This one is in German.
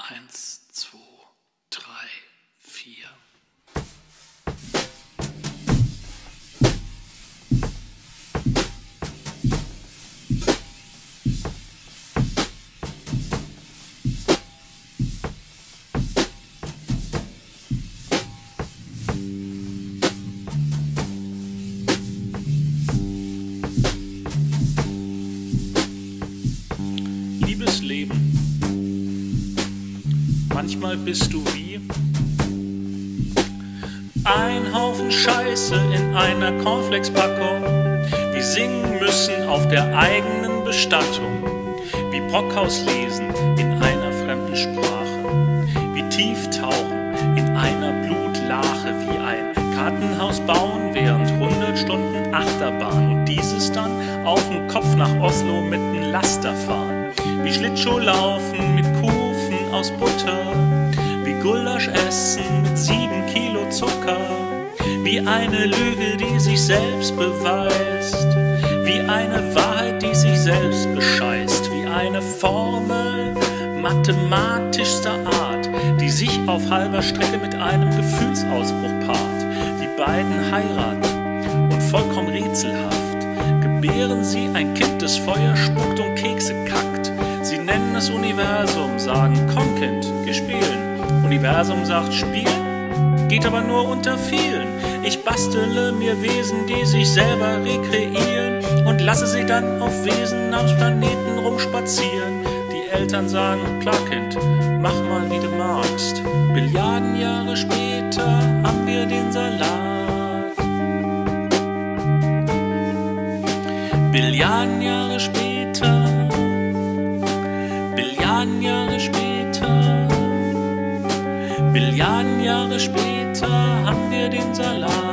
1, 2, 3, 4. Liebes Leben. Manchmal bist du wie ein Haufen Scheiße in einer Cornflakes-Packung, wie singen müssen auf der eigenen Bestattung, wie Brockhaus lesen in einer fremden Sprache, wie tief tauchen in einer Blutlache, wie ein Kartenhaus bauen während 100 Stunden Achterbahn und dieses dann auf dem Kopf nach Oslo mit nem Laster fahren, wie Schlittschuh laufen mit Kufen aus Butter, wie Gulasch essen mit 7 Kilo Zucker, wie eine Lüge, die sich selbst beweist, wie eine Wahrheit, die sich selbst bescheißt, wie eine Formel mathematischster Art, die sich auf halber Strecke mit einem Gefühlsausbruch paart. Die beiden heiraten und vollkommen rätselhaft gebären sie ein Kind, das Feuer spuckt und Kekse kackt. Sie nennen es Universum, sagen, komm Kind, geh spielen. Universum sagt, spielen, geht aber nur unter vielen. Ich bastele mir Wesen, die sich selber rekreieren und lasse sie dann auf Wesen am Planeten rumspazieren. Die Eltern sagen, klar Kind, mach mal wie du magst. Milliarden Jahre später haben wir den Salat. Billiarden Jahre später, Billiarden Jahre später, Billiarden Jahre später haben wir den Salat.